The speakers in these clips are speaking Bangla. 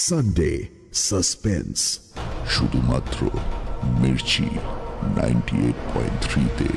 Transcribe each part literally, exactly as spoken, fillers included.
সানডে সাসপেন্স শুধুমাত্র Mirchi ninety eight point three তে।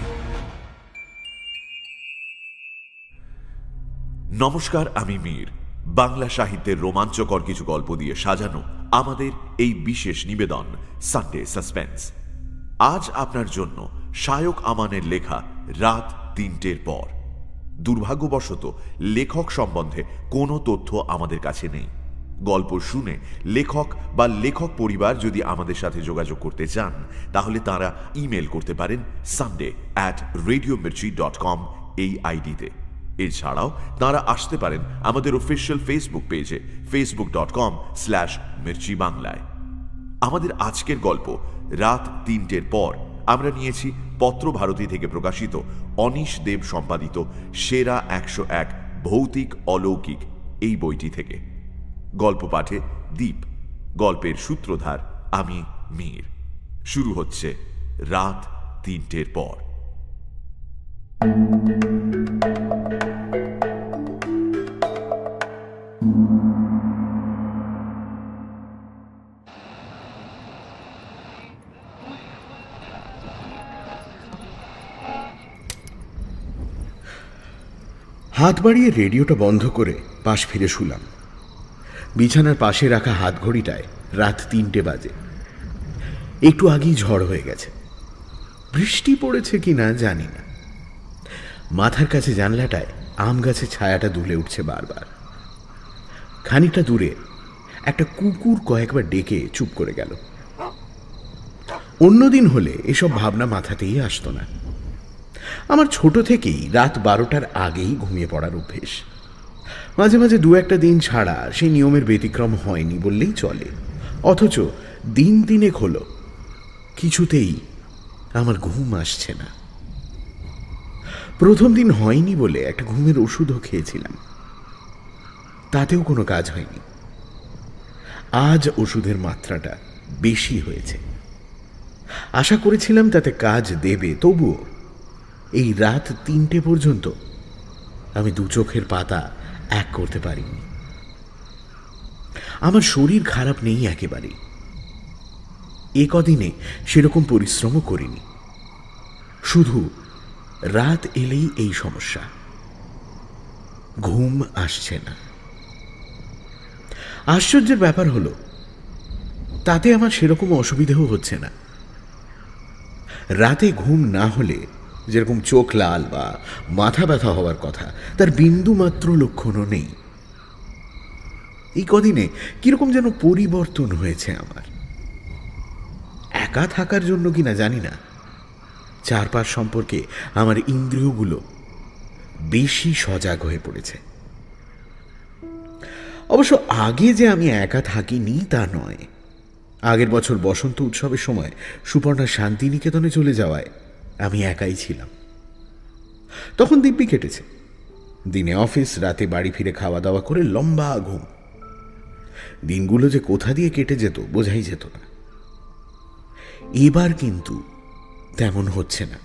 নমস্কার, আমি মীর। বাংলা সাহিত্যের রোমাঞ্চকর কিছু গল্প দিয়ে সাজানো আমাদের এই বিশেষ নিবেদন সানডে সাসপেন্স। আজ আপনার জন্য শায়ক আমানের লেখা রাত তিনটের পর। দুর্ভাগ্যবশত লেখক সম্বন্ধে কোনো তথ্য আমাদের কাছে নেই। গল্প শুনে লেখক বা লেখক পরিবার যদি আমাদের সাথে যোগাযোগ করতে চান তাহলে তারা ইমেল করতে পারেন Sunday at radio Mirchi dot com এই আইডিতে। এছাড়াও তারা আসতে পারেন আমাদের অফিসিয়াল ফেসবুক পেজে Facebook dot com slash Mirchi বাংলায়। আমাদের আজকের গল্প রাত তিনটের পর আমরা নিয়েছি পত্রভারতী থেকে প্রকাশিত অনিশ দেব সম্পাদিত সেরা একশো এক ভৌতিক অলৌকিক এই বইটি থেকে। গল্প পাঠে দীপ, গল্পের সূত্রধার আমি মীর। শুরু হচ্ছে রাত তিনটের পর। হাত বাড়িয়ে রেডিওটা বন্ধ করে পাশ ফিরে শুলাম। বিছানার পাশে রাখা হাত ঘড়িটায় রাত তিনটে বাজে। একটু আগেই ঝড় হয়ে গেছে। বৃষ্টি পড়েছে কিনা জানি না। মাথার কাছে জানলাটায় আম গাছের ছায়াটা দুলে উঠছে বারবার। খানিকটা দূরে একটা কুকুর কয়েকবার ডেকে চুপ করে গেল। অন্যদিন হলে এসব ভাবনা মাথাতেই আসতো না। আমার ছোট থেকেই রাত বারোটার আগেই ঘুমিয়ে পড়ার অভ্যেস। মাঝে মাঝে দু একটা দিন ছাড়া সেই নিয়মের ব্যতিক্রম হয়নি বললেই চলে। অথচ দিন তিনেক হলো কিছুতেই আমার ঘুম আসছে না। প্রথম দিন হয়নি বলে একটা ঘুমের ওষুধও খেয়েছিলাম, তাতেও কোনো কাজ হয়নি। আজ ওষুধের মাত্রাটা বেশি হয়েছে। আশা করেছিলাম তাতে কাজ দেবে, তবুও এই রাত তিনটে পর্যন্ত আমি দু চোখের পাতা এক করতে পারিনি। আমার শরীর খারাপ নেই একেবারেই। এ কদিনে সেরকম পরিশ্রমও করিনি। শুধু রাত এলেই এই সমস্যা, ঘুম আসছে না। আশ্চর্যের ব্যাপার হলো তাতে আমার সেরকম অসুবিধাও হচ্ছে না। রাতে ঘুম না হলে যেরকম চোখ লাল বা মাথা ব্যথা হওয়ার কথা, তার বিন্দু মাত্র লক্ষণও নেই। এই কদিনে কিরকম যেন পরিবর্তন হয়েছে আমার। একা থাকার জন্য কিনা জানি না, চারপাশ সম্পর্কে আমার ইন্দ্রিয়গুলো বেশি সজাগ হয়ে পড়েছে। অবশ্য আগে যে আমি একা থাকিনি তা নয়। আগের বছর বসন্ত উৎসবের সময় সুপর্ণা শান্তিনিকেতনে চলে যাওয়ায় আমি একাই ছিলাম। তখন দিব্যি কেটেছে। দিনে অফিস, রাতে বাড়ি ফিরে খাওয়া দাওয়া করে লম্বা ঘুম। দিনগুলো যে কোথা দিয়ে কেটে যেত বোঝাই যেত না। এবার কিন্তু তেমন হচ্ছে না।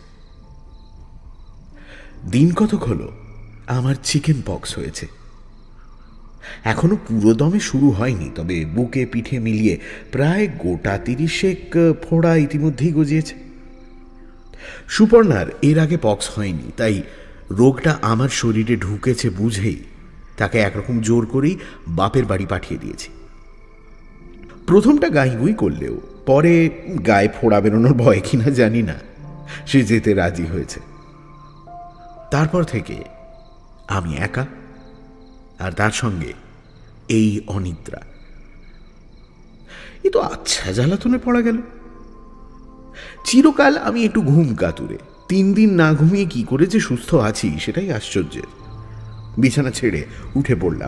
দিন কতক হলো আমার চিকেন পক্স হয়েছে। এখনো পুরো দমে শুরু হয়নি, তবে বুকে পিঠে মিলিয়ে প্রায় গোটা তিরিশেক ফোড়া ইতিমধ্যেই গজিয়েছে। সুপর্ণার এর আগে পক্স হয়নি, তাই রোগটা আমার শরীরে ঢুকেছে বুঝেই তাকে একরকম জোর করেই বাপের বাড়ি পাঠিয়ে দিয়েছি। প্রথমটা গাইগুই করলেও পরে গায়ে ফোড়া বেরোনোর ভয় কিনা জানি না, সে যেতে রাজি হয়েছে। তারপর থেকে আমি একা, আর তার সঙ্গে এই অনিদ্রা। এ তো আচ্ছা জ্বালাতনে পড়া গেল। চিরকাল আমি একটু ঘুম কাতুরে। তিন দিন না ঘুমিয়ে কি করে যে সুস্থ আছি সেটাই আশ্চর্যের। বিছানা ছেড়ে উঠে পড়লাম।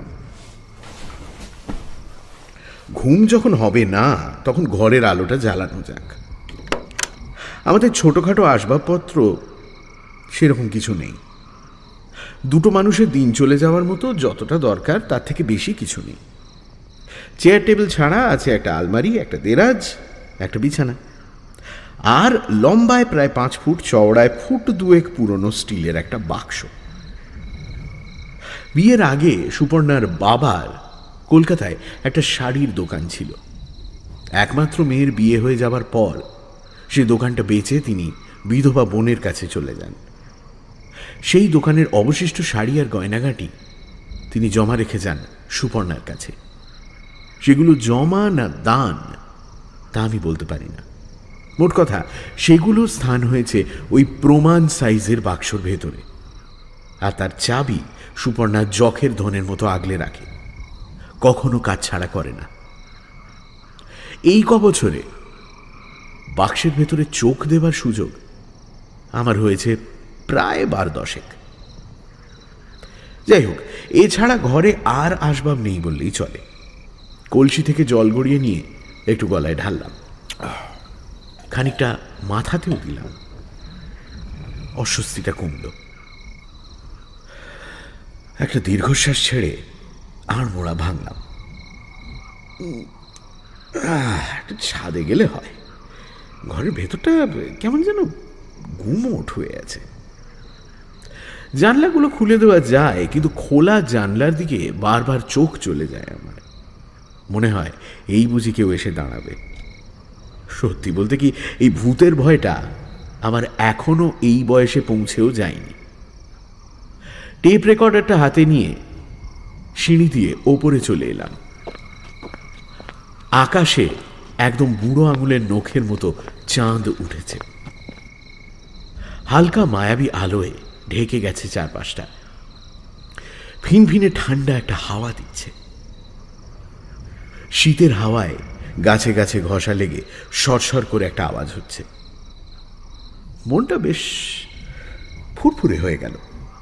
ঘুম যখন হবে না তখন ঘরের আলোটা জ্বালানো যাক। আমাদের ছোটখাটো আসবাবপত্র সেরকম কিছু নেই। দুটো মানুষের দিন চলে যাওয়ার মতো যতটা দরকার তার থেকে বেশি কিছু নেই। চেয়ার টেবিল ছাড়া আছে একটা আলমারি, একটা দেরাজ, একটা বিছানা, আর লম্বায় প্রায় পাঁচ ফুট, চওড়ায় ফুট দুয়েক পুরনো স্টিলের একটা বাক্স। বিয়ের আগে সুপর্ণার বাবার কলকাতায় একটা শাড়ির দোকান ছিল। একমাত্র মেয়ের বিয়ে হয়ে যাবার পর সে দোকানটা বেচে তিনি বিধবা বোনের কাছে চলে যান। সেই দোকানের অবশিষ্ট শাড়ি আর গয়নাগাটি তিনি জমা রেখে যান সুপর্ণার কাছে। সেগুলো জমা না দান তা আমি বলতে পারি না। মোট কথা, সেগুলো স্থান হয়েছে ওই প্রমাণ সাইজের বাক্সর ভেতরে, আর তার চাবি সুপর্ণা জখের ধনের মতো আগলে রাখে, কখনো কাজ ছাড়া করে না। এই ক বছরে বাক্সের ভেতরে চোখ দেবার সুযোগ আমার হয়েছে প্রায় বার দশেক। যাই হোক, এছাড়া ঘরে আর আসবাব নেই বললেই চলে। কলসি থেকে জল গড়িয়ে নিয়ে একটু গলায় ঢাললাম, খানিকটা মাথাতেও দিলাম। অস্বস্তিটা কমল। একটা দীর্ঘশ্বাস ছেড়ে আড়মোড়া ভাঙলাম। একটু ছাদে গেলে হয়। ঘরের ভেতরটা কেমন যেন গুমোট হয়ে আছে। জানলাগুলো খুলে দেওয়া যায়, কিন্তু খোলা জানলার দিকে বারবার চোখ চলে যায় আমার। মনে হয় এই বুঝি কেউ এসে দাঁড়াবে। সত্যি বলতে কি, এই ভূতের ভয়টা আমার এখনো এই বয়সে পৌঁছেও যায়নি। টেপ রেকর্ডারটা হাতে নিয়ে সিঁড়ি দিয়ে ওপরে চলে এলাম। আকাশে একদম বুড়ো আঙুলের নখের মতো চাঁদ উঠেছে। হালকা মায়াবী আলোয় ঢেকে গেছে চারপাশটা। ফিনফিনে ঠান্ডা একটা হাওয়া দিচ্ছে। শীতের হাওয়ায় গাছে গাছে ঘষা লেগে সরসর করে একটা আওয়াজ হচ্ছে। মনটা বেশ ফুরফুরে হয়ে গেল।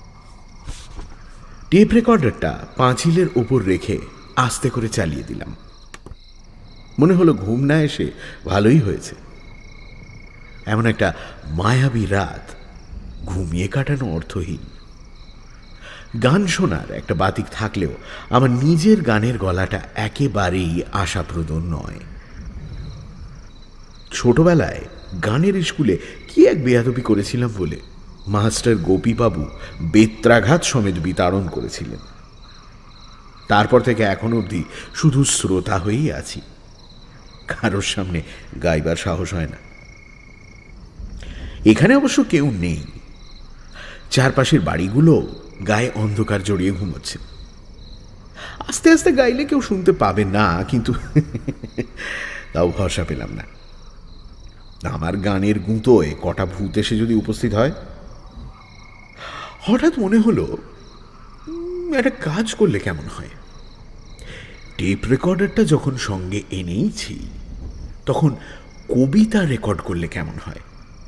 টেপ রেকর্ডারটা পাঁচিলের ওপর রেখে আস্তে করে চালিয়ে দিলাম। মনে হলো ঘুম না এসে ভালোই হয়েছে। এমন একটা মায়াবী রাত ঘুমিয়ে কাটানো অর্থহীন। গান শোনার একটা বাতিক থাকলেও আমার নিজের গানের গলাটা একেবারেই আশাপ্রদ নয়। ছোটবেলায় গানের স্কুলে কি এক বেয়াদবি করেছিলাম বলে মাস্টার গোপীবাবু বেত্রাঘাত সমেত বিতাড়ন করেছিলেন। তারপর থেকে এখন অবধি শুধু শ্রোতা হয়েই আছি, কারোর সামনে গাইবার সাহস হয় না। এখানে অবশ্য কেউ নেই। চারপাশের বাড়িগুলো গায়ে অন্ধকার জড়িয়ে ঘুমোচ্ছে। আস্তে আস্তে গাইলে কেউ শুনতে পাবে না, কিন্তু তাও ভরসা পেলাম না। আমার গানের গুঁতোয় কটা ভূত এসে যদি উপস্থিত হয়। হঠাৎ মনে হলো একটা কাজ করলে কেমন হয়। টেপ রেকর্ডারটা যখন সঙ্গে এনেইছি, তখন কবিতা রেকর্ড করলে কেমন হয়।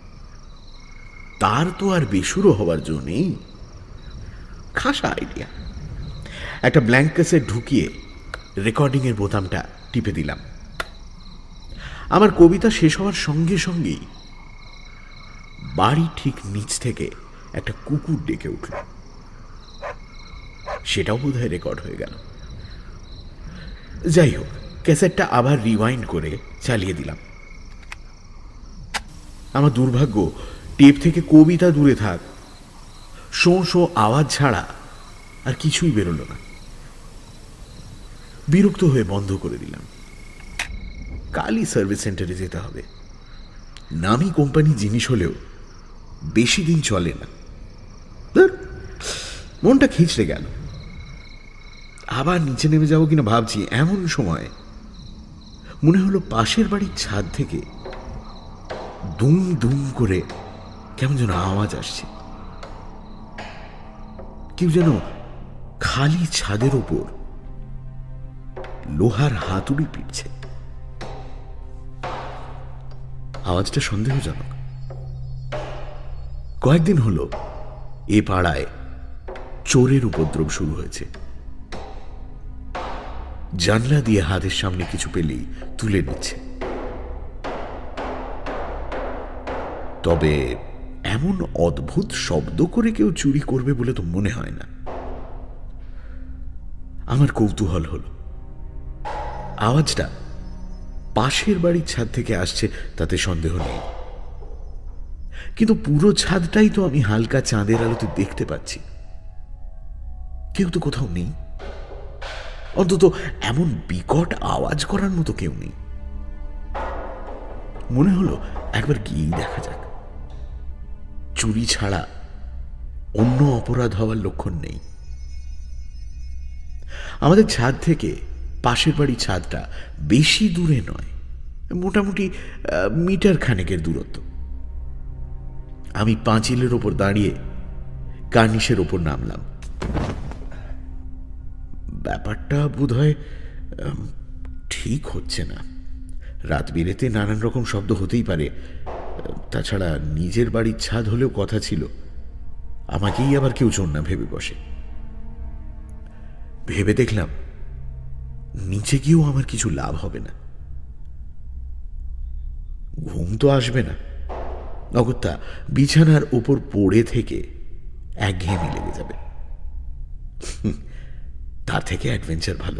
তার তো আর বেসুরো হওয়ার জন্য নেই। খাসা আইডিয়া। একটা ব্ল্যাঙ্ক ক্যাসেট ঢুকিয়ে রেকর্ডিং এর বোতামটা টিপে দিলাম। আমার কবিতা শেষ হওয়ার সঙ্গে সঙ্গেই বাড়ি ঠিক নিচ থেকে একটা কুকুর ডেকে উঠল। সেটাও বোধহয় রেকর্ড হয়ে গেল। যাই হোক, ক্যাসেটটা আবার রিওয়াইন্ড করে চালিয়ে দিলাম। আমার দুর্ভাগ্য, টেপ থেকে কবিতা দূরে থাক, শো শো আওয়াজ ছাড়া আর কিছুই বেরোলো না। বিরক্ত হয়ে বন্ধ করে দিলাম। কালই সার্ভিস সেন্টারে যেতে হবে। নামি কোম্পানি জিনিস হলেও বেশি দিন চলে না। মনটা খিঁচড়ে গেল। আবার নিচে নেমে যাবো কিনা ভাবছি, এমন সময় মনে হলো পাশের বাড়ির ছাদ থেকে দুম দুম করে কেমন যেন আওয়াজ আসছে। কেউ যেন খালি ছাদের ওপর লোহার হাতুড়ি পিটছে। আওয়াজটা সন্দেহজনক। কয়েকদিন হলো এ পাড়ায় চোরের উপদ্রব শুরু হয়েছে। জানলা দিয়ে হাতের সামনে কিছু পেলেই তুলে নিচ্ছে। তবে এমন অদ্ভুত শব্দ করে কেউ চুরি করবে বলে তো মনে হয় না। আমার কৌতূহল হলো। আওয়াজটা পাশের বাড়ির ছাদ থেকে আসছে তাতে সন্দেহ নেই, কিন্তু পুরো ছাদটাই তো আমি হালকা চাঁদের আলোতে দেখতে পাচ্ছি। কেউ তো কোথাও নেই। অন্তত এমন বিকট আওয়াজ করার মতো কেউ নেই। মনে হলো একবার গিয়েই দেখা যাক। চুরি ছাড়া অন্য অপরাধ হওয়ার লক্ষণ নেই। আমাদের ছাদ থেকে পাশের বাড়ির ছাদটা বেশি দূরে নয়, মোটামুটি মিটার খানেকের দূরত্ব। আমি পাঁচিলের ওপর দাঁড়িয়ে কার্নিশের ওপর নামলাম। ব্যাপারটা বোধহয় ঠিক হচ্ছে না। রাত বিরেতে নানান রকম শব্দ হতেই পারে। তাছাড়া নিজের বাড়ির ছাদ হলেও কথা ছিল আমাকেই আবার কেউ চোর না ভেবে বসে। ভেবে দেখলাম নিচে গিয়েও আমার কিছু লাভ হবে না। ঘুম তো আসবে না, অগত্যা বিছানার উপর পড়ে থেকে একঘেয়েমি লেগে যাবে। তার থেকে অ্যাডভেঞ্চার ভালো।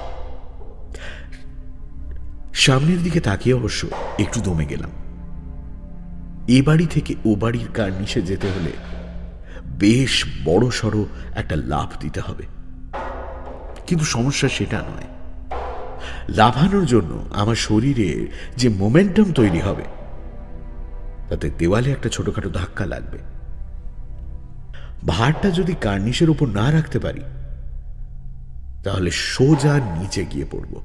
সামনের দিকে তাকিয়ে অবশ্য একটু দমে গেলাম। এ বাড়ি থেকে ও বাড়ির কার্নিশে যেতে হলে বেশ বড় সড়ো একটা লাফ দিতে হবে। কিন্তু সমস্যা সেটা নয়। লাফানোর জন্য আমার শরীরে যে মোমেন্টাম তৈরি হবে তাতে দেওয়ালে একটা ছোটখাটো ধাক্কা লাগবে। ভারটা যদি কার্নিশের উপর না রাখতে পারি তাহলে সোজা নিচে গিয়ে পড়ব।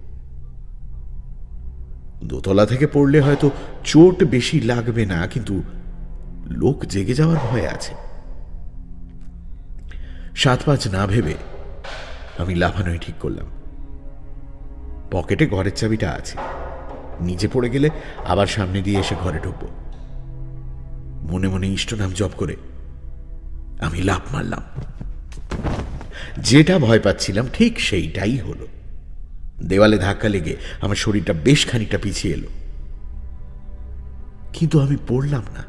দোতলা থেকে পড়লে হয়তো চোট বেশি লাগবে না, কিন্তু লোক জেগে যাওয়ার ভয় আছে। সাত পাঁচ না ভেবে আমি লাফানোই ঠিক করলাম। পকেটে ঘরের চাবিটা আছে, নিচে পড়ে গেলে আবার সামনে দিয়ে এসে ঘরে ঢুকব। মনে মনে ইষ্ট নাম জপ করে আমি লাফ মারলাম। যেটা ভয় পাচ্ছিলাম ঠিক সেইটাই হলো। দেওয়ালে ধাক্কা লেগে আমার শরীরটা বেশ খানিকটা পিছিয়ে এলো, কিন্তু আমি পড়লাম না।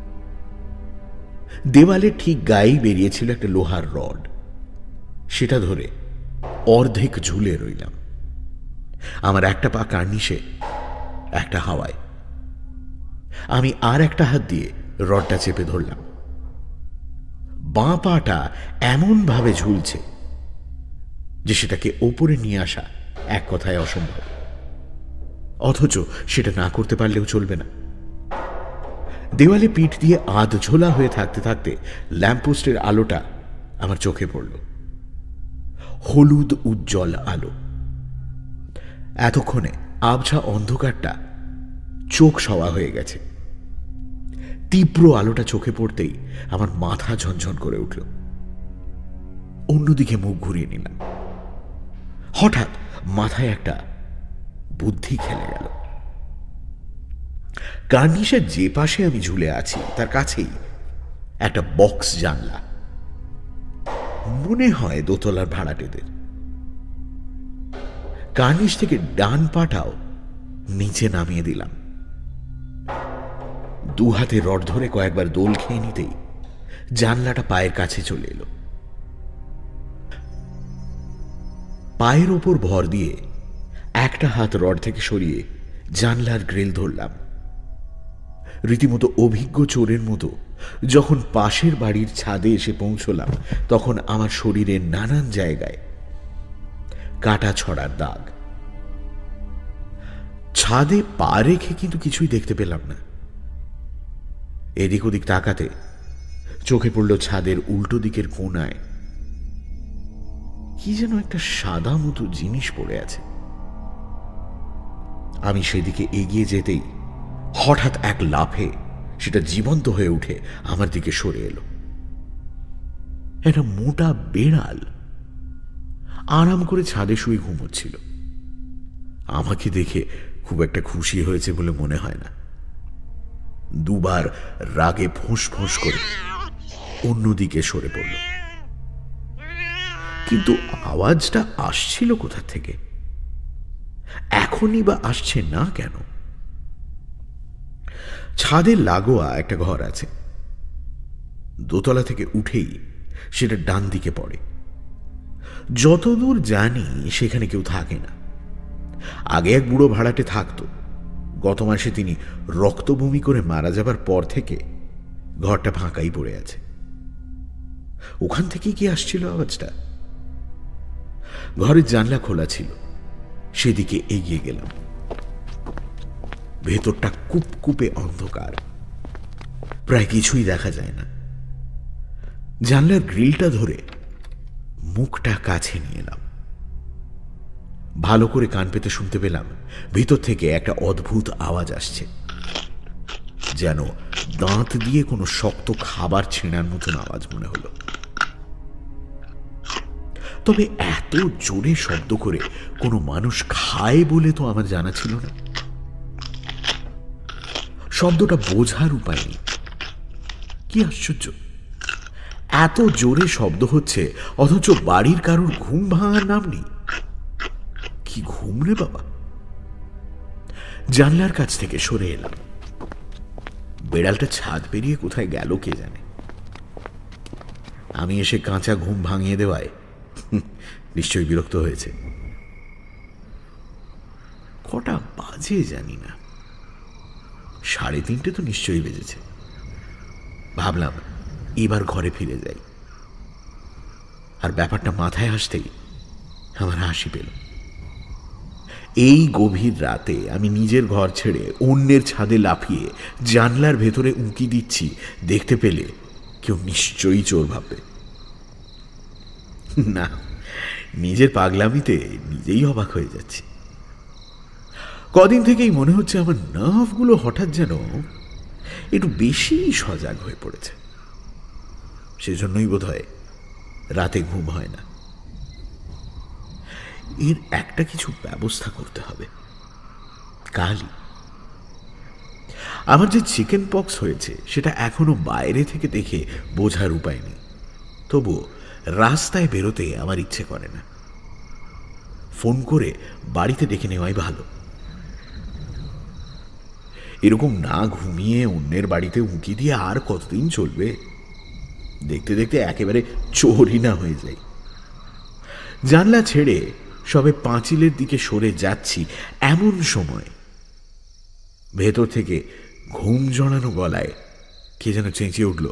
দেওয়ালে ঠিক গায়েই বেরিয়েছিল একটা লোহার রড, সেটা ধরে অর্ধেক ঝুলে রইলাম। আমার একটা পা কার্নিশে, একটা হাওয়ায়। আমি আর একটা হাত দিয়ে রডটা চেপে ধরলাম। বাঁ পাটা এমন ভাবে ঝুলছে যে সেটাকে ওপরে নিয়ে আসা এক কথায় অসম্ভব। অথচ সেটা না করতে পারলেও চলবে না। দেওয়ালে পিঠ দিয়ে আধ ঝোলা হয়ে থাকতে থাকতে ল্যাম্পপোস্টের আলোটা আমার চোখে পড়ল। হলুদ উজ্জ্বল আলো। এতক্ষণে আবছা অন্ধকারটা চোখ সওয়া হয়ে গেছে। তীব্র আলোটা চোখে পড়তেই আমার মাথা ঝনঝন করে উঠল। অন্যদিকে মুখ ঘুরিয়ে নিলাম। হঠাৎ মাথায় একটা বুদ্ধি খেলে গেল। কার্নিশের যে পাশে আমি ঝুলে আছি তার কাছেই একটা বক্স জানলা, মনে হয় দোতলার ভাড়াটেদের। কার্নিশ থেকে ডান পাটাও নিচে নামিয়ে দিলাম। দু হাতে রড ধরে কয়েকবার দোল খেয়ে নিতেই জানলাটা পায়ের কাছে চলে এলো। পায়ের ওপর ভর দিয়ে একটা হাত রড থেকে সরিয়ে জানলার গ্রিল ধরলাম। রীতিমতো অভিজ্ঞ চোরের মতো যখন পাশের বাড়ির ছাদে এসে পৌঁছলাম তখন আমার শরীরের নানান জায়গায় কাটা ছড়ার দাগ। ছাদে পা রেখে কিন্তু কিছুই দেখতে পেলাম না। এদিক ওদিক তাকাতে চোখে পড়ল ছাদের উল্টো দিকের কোণায় কি যেন একটা সাদা মতো জিনিস পড়ে আছে। আমি সেদিকে এগিয়ে যেতেই হঠাৎ এক লাফে সেটা জীবন্ত হয়ে উঠে আমার দিকে সরে এলো। একটা মোটা বেড়াল আরাম করে ছাদে শুয়ে ঘুমোচ্ছিল। আমাকে দেখে খুব একটা খুশি হয়েছে বলে মনে হয় না। দুবার রাগে ফোঁস ফোঁস করে অন্যদিকে সরে পড়ল। কিন্তু আওয়াজটা আসছিল কোথা থেকে? এখনই বা আসছে না কেন? ছাদের লাগোয়া একটা ঘর আছে। দোতলা থেকে উঠেই সেটা ডান দিকে পড়ে। যতদূর জানি সেখানে কেউ থাকে না। আগে এক বুড়ো ভাড়াটে থাকতো। গত মাসে তিনি রক্তবমি করে মারা যাবার পর থেকে ঘরটা ফাঁকাই পড়ে আছে। ওখান থেকে কি আসছিল আওয়াজটা? ঘরের জানলা খোলা ছিল, সেদিকে এগিয়ে গেলাম। ভেতরটা কুপকুপে অন্ধকার, প্রায় কিছুই দেখা যায় না। জানলার গ্রিলটা ধরে মুখটা কাছে নিয়ে এলাম। ভালো করে কান পেতে শুনতে পেলাম ভিতর থেকে একটা অদ্ভুত আওয়াজ আসছে, যেন দাঁত দিয়ে কোনো শক্ত খাবার ছেঁড়ার মতন আওয়াজ মনে হলো। তবে এত জোরে শব্দ করে কোনো মানুষ খায় বলে তো আমার জানা ছিল না। শব্দটা বোঝার উপায় নেই। কি আশ্চর্য, এত জোরে শব্দ হচ্ছে অথচ বাড়ির কারোর ঘুম ভাঙার নাম নেই। কি ঘুম রে বাবা! জানলার কাছ থেকে সরে এলাম। বেড়ালটা ছাদ পেরিয়ে কোথায় গেল কে জানে। আমি এসে কাঁচা ঘুম ভাঙিয়ে দেওয়ায় নিশ্চয়ই বিরক্ত হয়েছে। কটা বাজে জানি না, সাড়ে তিনটে তো নিশ্চয়ই বেজেছে। ভাবলাম এবার ঘরে ফিরে যাই, আর ব্যাপারটা মাথায় আসতেই আমার হাসি পেল। এই গভীর রাতে আমি নিজের ঘর ছেড়ে অন্যের ছাদে লাফিয়ে জানলার ভেতরে উঁকি দিচ্ছি, দেখতে পেলে কেউ নিশ্চয়ই চোর ভাববে। না, নিজের পাগলামিতে নিজেই অবাক হয়ে যাচ্ছি। কদিন থেকেই মনে হচ্ছে আমার নার্ভগুলো হঠাৎ যেন একটু বেশি সজাগ হয়ে পড়েছে। সেজন্যই বোধ হয় রাতে ঘুম হয় না। এর একটা কিছু ব্যবস্থা করতে হবে কালই। আমার যে চিকেন পক্স হয়েছে সেটা এখনো বাইরে থেকে দেখে বোঝার উপায় নেই, তবুও রাস্তায় বেরোতে আমার ইচ্ছে করে না। ফোন করে বাড়িতে ডেকে নেওয়াই ভালো। এরকম না ঘুমিয়ে অন্যের বাড়িতে উঁকি দিয়ে আর কতদিন চলবে? দেখতে দেখতে একেবারে চোরই না হয়ে যায়। জানলা ছেড়ে সবে পাঁচিলের দিকে সরে যাচ্ছি, এমন সময় ভেতর থেকে ঘুম জড়ানো গলায় কে যেন চেঁচিয়ে উঠল,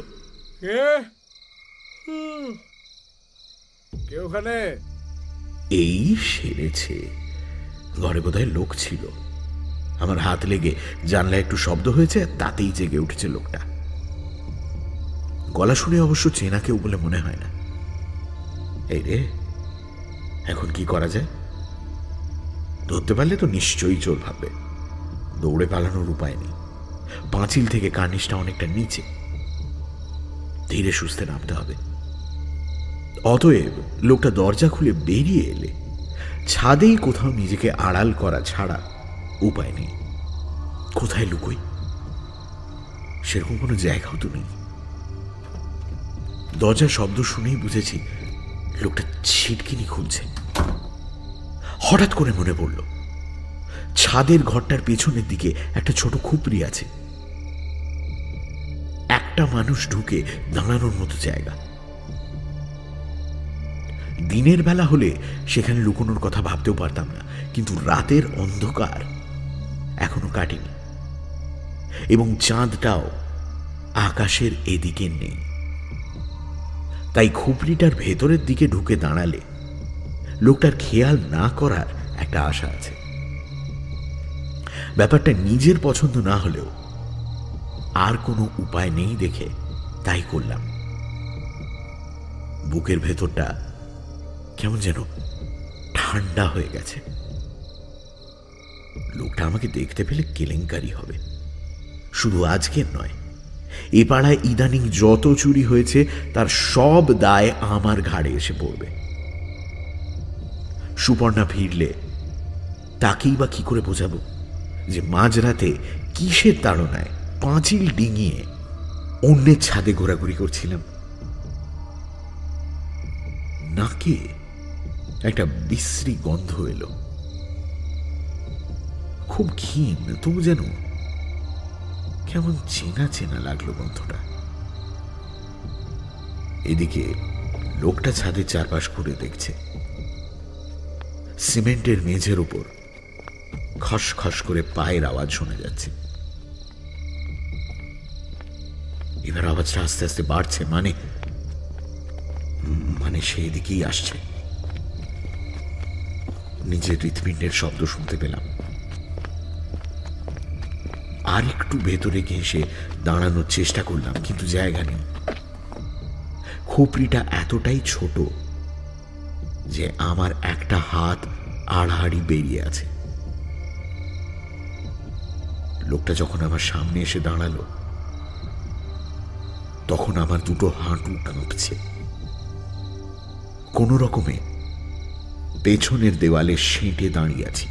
কে ওখানে? এই সেরেছে, ঘরে বোধহয় লোক ছিল। আমার হাত লেগে জানলায় একটু শব্দ হয়েছে, তাতেই জেগে উঠেছে লোকটা। গলা শুনে অবশ্য চেনা কেউ বলে মনে হয় না। এই রে, এখন কি করা যায়? ধরতে পারলে তো নিশ্চয়ই চোর ভাববে। দৌড়ে পালানোর উপায় নেই। পাঁচিল থেকে কার্নিশটা অনেকটা নিচে, ধীরে সুস্থে নামতে হবে। অতএব লোকটা দরজা খুলে বেরিয়ে এলে ছাদেই কোথাও নিজেকে আড়াল করা ছাড়া উপায় নেই। কোথায় লুকোই? সেরকম কোনো জায়গাও তো নেই। দরজার শব্দ শুনেই বুঝেছি লোকটা ছিটকিনি খুলছে। হঠাৎ করে মনে পড়ল ছাদের ঘরটার পেছনের দিকে একটা ছোট খুপড়ি আছে, একটা মানুষ ঢুকে দাঁড়ানোর মতো জায়গা। দিনের বেলা হলে সেখানে লুকোনোর কথা ভাবতেও পারতাম না, কিন্তু রাতের অন্ধকার এখনো কাটেনি এবং চাঁদটাও আকাশের এদিকে নেই। তাই খুপড়িটার ভেতরের দিকে ঢুকে দাঁড়ালে লোকটার খেয়াল না করার একটা আশা আছে। ব্যাপারটা নিজের পছন্দ না হলেও আর কোনো উপায় নেই দেখে তাই করলাম। বুকের ভেতরটা কেমন যেন ঠান্ডা হয়ে গেছে। লোকটা আমাকে দেখতে পেলে কেলেঙ্কারি হবে। শুধু আজকের নয়, এ পাড়ায় ইদানিং যত চুরি হয়েছে তার সব দায় আমার ঘাড়ে এসে পড়বে। সুপর্ণা ফিরলে তাকেই বা কি করে বোঝাবো যে মাঝরাতে কিসের তাড়নায় পাঁচিল ডিঙিয়ে অন্যের ছাদে ঘোরাঘুরি করছিলাম। নাকে একটা বিশ্রী গন্ধ এলো, খুব ক্ষীণ, তবু যেন কেমন চেনা চেনা লাগলো গন্ধটা। এদিকে লোকটা ছাদের চারপাশ ঘুরে দেখছে। সিমেন্টের মেঝের উপর খস খস করে পায়ের আওয়াজ শোনা যাচ্ছে। এবার আওয়াজটা আস্তে আস্তে বাড়ছে, মানে মানে সেই দিকেই আসছে। নিজের হৃৎপিণ্ডের শব্দ শুনতে পেলাম। আর একটু ভেতরে গিয়ে এসে দাঁড়ানোর চেষ্টা করলাম, কিন্তু জায়গা নেই। খুপড়িটা এতটাই ছোট যে আমার একটা হাত আড়াআড়ি বেরিয়ে আছে। লোকটা যখন আমার সামনে এসে দাঁড়ালো তখন আমার দুটো হাঁটু কাঁপছে। কোন রকমে পেছনের দেওয়ালে সেঁটে দাঁড়িয়ে আছি।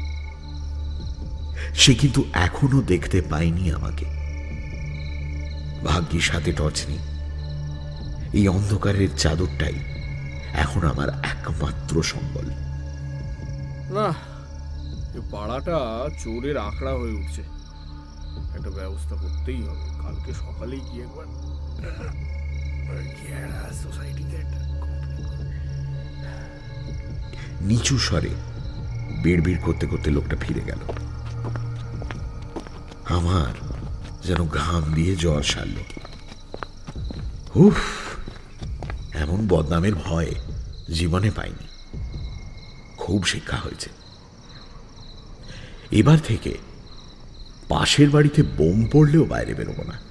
সে কিন্তু এখনো দেখতে পায়নি আমাকে। ভাগ্যিস হাতে টর্চ নেই। এই অন্ধকারের চাদরটাই এখন আমার একমাত্র সম্বল। না, পাড়াটা চোরের আখড়া হয়ে উঠছে। একটা ব্যবস্থা করতেই হবে। কালকে সকালেই কি একবার সোসাইটিতে নিচু স্বরে বিড়বিড় করতে করতে লোকটা ফিরে গেল। আমার যেন ঘাম দিয়ে জ্বর সারল। উফ, এমন বদনামের ভয় জীবনে পাইনি। খুব শিক্ষা হয়েছে। এবার থেকে পাশের বাড়িতে বোম পড়লেও বাইরে বেরোবো না।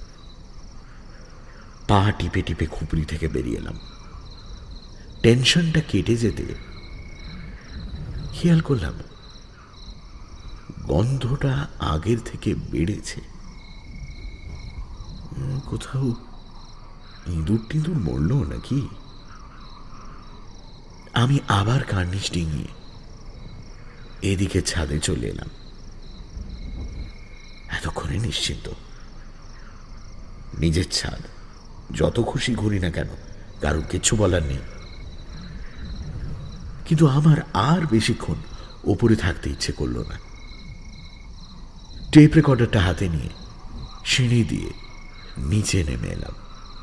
পা টিপে টিপে খুপড়ি থেকে বেরিয়ে এলাম। টেনশনটা কেটে যেতে খেয়াল করলাম গন্ধটা আগের থেকে বেড়েছে। কোথাও ইঁদুর টিঁদুর মরল নাকি? আমি আবার কার্নিশ ডিঙিয়ে এদিকে ছাদে চলে এলাম। এতক্ষণে নিশ্চিন্ত। নিজের ছাদ, যত খুশি ঘুরি না কেন, কারোর কিচ্ছু বলার নেই। কিন্তু আমার আর বেশিক্ষণ ওপরে থাকতে ইচ্ছে করল না। টেপ রেকর্ডারটা হাতে নিয়ে সিঁড়ি দিয়ে নিচে নেমে এলাম।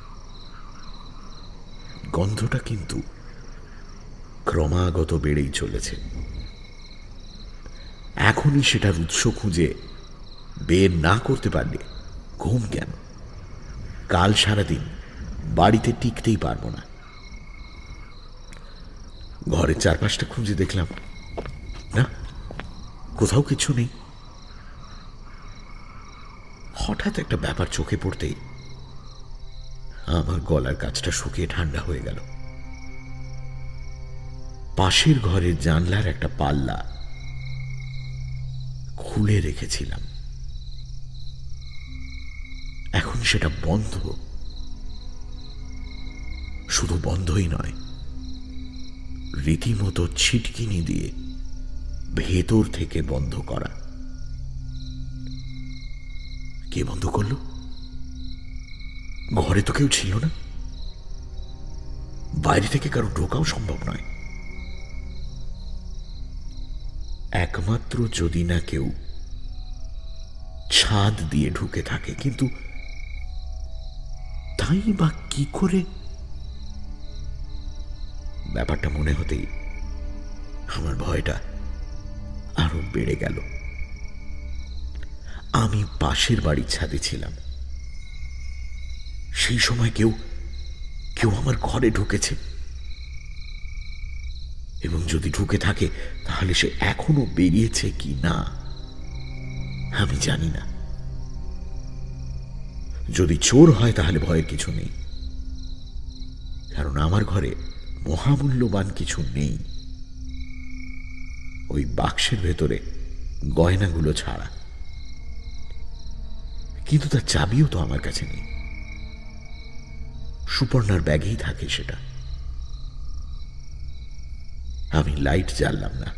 গন্ধটা কিন্তু ক্রমাগত বেড়েই চলেছে। এখনই সেটার উৎস খুঁজে বের না করতে পারলে ঘুম কেন? কাল সারাদিন বাড়িতে টিকতেই পারবো না। ঘরের চারপাশটা খুঁজে দেখলাম, না, কোথাও কিছু নেই। হঠাৎ একটা ব্যাপার চোখে পড়তেই আমার গলার কাছটা শুকিয়ে ঠান্ডা হয়ে গেল। পাশের ঘরের জানলার একটা পাল্লা খুলে রেখেছিলাম, এখন সেটা বন্ধ। শুধু বন্ধই নয়, রীতিমতো ছিটকিনি দিয়ে ভেতর থেকে বন্ধ করা। কে বন্ধ করলো? ঘরে তো কেউ ছিল না। বাইরে থেকে কারো ঢোকাও সম্ভব নয়। একমাত্র যদি না কেউ ছাদ দিয়ে ঢুকে থাকে। কিন্তু তাই বা কি করে? ব্যাপারটা মনে হতেই আমার ভয়টা আরো বেড়ে গেল। আমি পাশের বাড়ির ছাদে ছিলাম। সেই সময় কেউ কেউ আমার ঘরে ঢুকেছে, এবং যদি ঢুকে থাকে তাহলে সে এখনো বেরিয়েছে কি না আমি জানি না। যদি চোর হয় তাহলে ভয়ের কিছু নেই, কারণ আমার ঘরে মহামূল্যবান কিছু নেই, ওই বাক্সের ভেতরে গয়নাগুলো ছাড়া। কিন্তু তার চাবিও তো আমার কাছে নেই। সুপর্ণার ব্যাগেই থাকে সেটা। আমি লাইট জ্বাললাম না।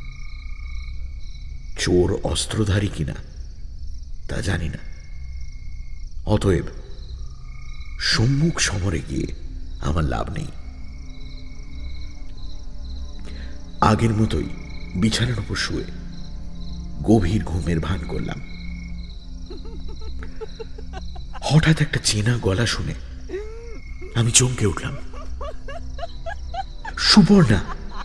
চোর অস্ত্রধারী কিনা তা জানি না। অতএব সম্মুখ সমরে গিয়ে আমার লাভ নেই। আগের মতোই বিছানার উপর শুয়ে গভীর ঘুমের ভান করলাম। হঠাৎ একটা চেনা গলা শুনে আমি চমকে উঠলাম। সুপর্ণা!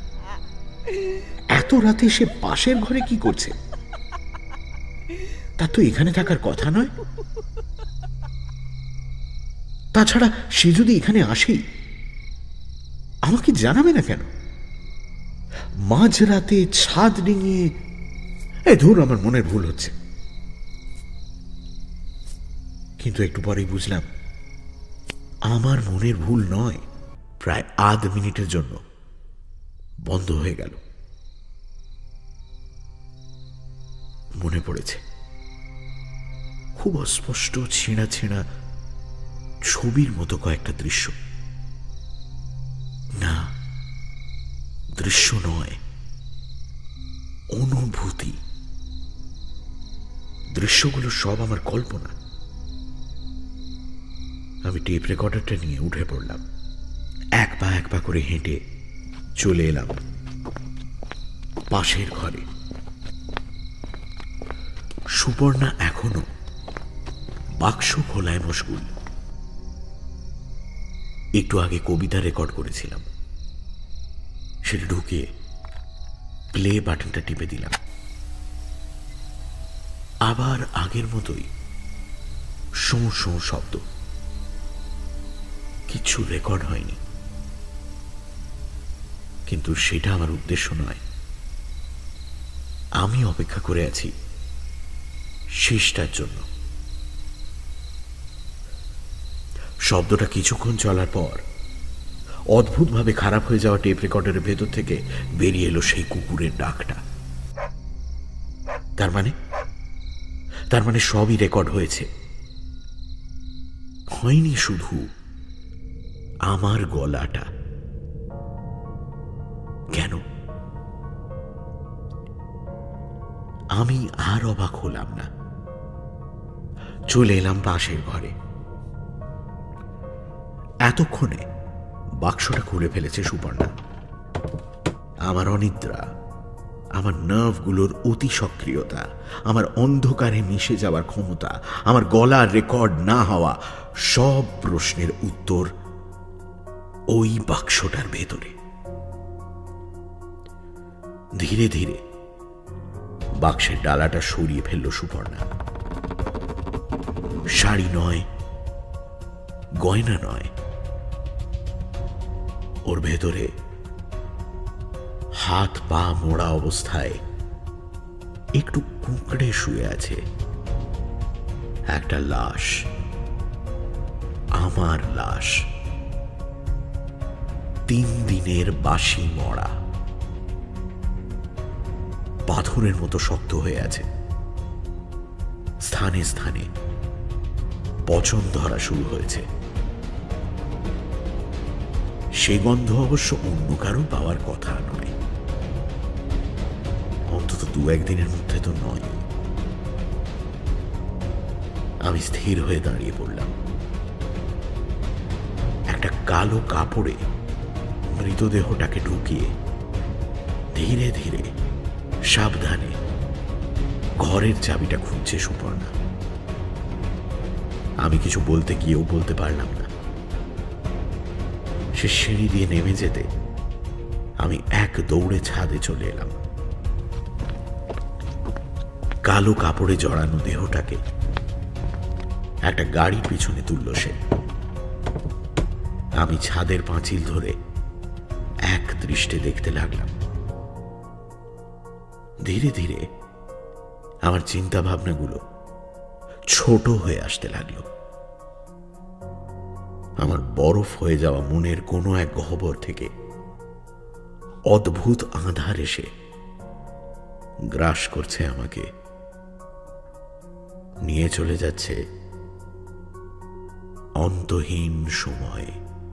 এত রাতে সে পাশের ঘরে কি করছে? তার তো এখানে থাকার কথা নয়। তাছাড়া সে যদি এখানে আসেই আমাকে জানাবে না কেন? মাঝরাতে ছাদ ডিঙিয়ে, এই ধুর, আমার মনের ভুল হচ্ছে। কিন্তু একটু পরেই বুঝলাম আমার মনের ভুল নয়। প্রায় আধ মিনিটের জন্য বন্ধ হয়ে গেল। মনে পড়েছে খুব অস্পষ্ট ছেঁড়া ছেঁড়া ছবির মতো কয়েকটা দৃশ্য। না, দৃশ্য নয়, অনুভূতি। দৃশ্যগুলো সব আমার কল্পনা। আমি টেপ রেকর্ডারটা নিয়ে উঠে পড়লাম। এক পা এক পা করে হেঁটে চলে এলাম পাশের ঘরে। সুপর্ণা এখনো বাক্স খোলায় মশগুল। একটু আগে কবিতা রেকর্ড করেছিলাম, সেটা ঢুকিয়ে প্লে বাটনটা টিপে দিলাম। আবার আগের মতোই শোঁ শোঁ শব্দ। কিছু রেকর্ড হয়নি, কিন্তু সেটা আমার উদ্দেশ্য নয়। আমি অপেক্ষা করে আছি শেষটার জন্য। শব্দটা কিছুক্ষণ চলার পর অদ্ভুতভাবে খারাপ হয়ে যাওয়া টেপ রেকর্ডারের ভেতর থেকে বেরিয়ে এলো সেই কুকুরের ডাকটা। তার মানে তার মানে সবই রেকর্ড হয়েছে। হয়নি শুধু আমার গলাটা। কেন? আমি আর অবাক হলাম না। চলে এলাম পাশের ঘরে। এতক্ষণে বাক্সটা খুলে ফেলেছে সুপর্ণা। আমার অনিদ্রা, আমার নার্ভগুলোর অতি সক্রিয়তা, আমার অন্ধকারে মিশে যাওয়ার ক্ষমতা, আমার গলার রেকর্ড না হওয়া, সব প্রশ্নের উত্তর ওই বাক্সটার ভেতরে। ধীরে ধীরে বাক্সের ডালাটা সরিয়ে ফেলল সুপর্ণা। শাড়ি নয়, গয়না নয়, ওর ভেতরে হাত পা মোড়া অবস্থায় একটু কুঁকড়ে শুয়ে আছে একটা লাশ। আমার লাশ, তিন দিনের বাসি মরা, পাথরের মতো শক্ত হয়ে আছে। স্থানে স্থানে পচন ধরা শুরু হয়েছে। সে গন্ধ অবশ্য অন্য কারো পাওয়ার কথা নয়, অন্তত দু একদিনের মধ্যে তো নয়। আমি স্থির হয়ে দাঁড়িয়ে পড়লাম। একটা কালো কাপড়ে মৃতদেহটাকে ঢুকিয়ে ধীরে ধীরে সাবধানে ঘরের চাবিটা খুঁজছে সুপর্ণা। আমি কিছু বলতে গিয়েও বলতে পারলাম না। সে সিঁড়ি দিয়ে নেমে যেতে আমি এক দৌড়ে ছাদে চলে এলাম। কালো কাপড়ে জড়ানো দেহটাকে একটা গাড়ির পিছনে তুলল সে। আমি ছাদের পাঁচিল ধরে এক দৃষ্টে দেখতে লাগলাম। ধীরে ধীরে আমার চিন্তা ভাবনাগুলো ছোট হয়ে আসতে লাগলো। আমার বরফ হয়ে যাওয়া মনের কোনো এক গহ্বর থেকে অদ্ভুত আঁধার এসে গ্রাস করছে আমাকে, নিয়ে চলে যাচ্ছে অন্তহীন সময়।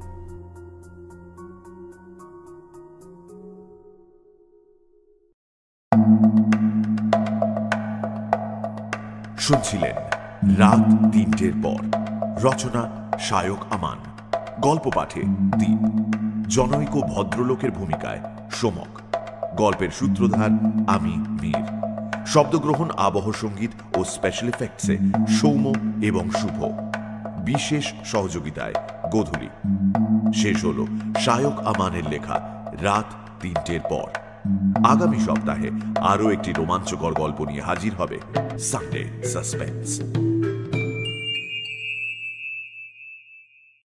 শুনছিলেন রাত তিনটের পর। রচনা শায়ক আমান, গল্প পাঠে দীপ, জনৈক ভদ্রলোকের ভূমিকায় সোমক, গল্পের সূত্রধার আমি মীর, শব্দগ্রহণ, আবহ সঙ্গীত ও স্পেশাল এফেক্টসে সৌম্য এবং শুভ, বিশেষ সহযোগিতায় গোধূলি। শেষ হল শায়ক আমানের লেখা রাত তিনটের পর। আগামী সপ্তাহে আরও একটি রোমাঞ্চকর গল্প নিয়ে হাজির হবে সানডে সাসপেন্স।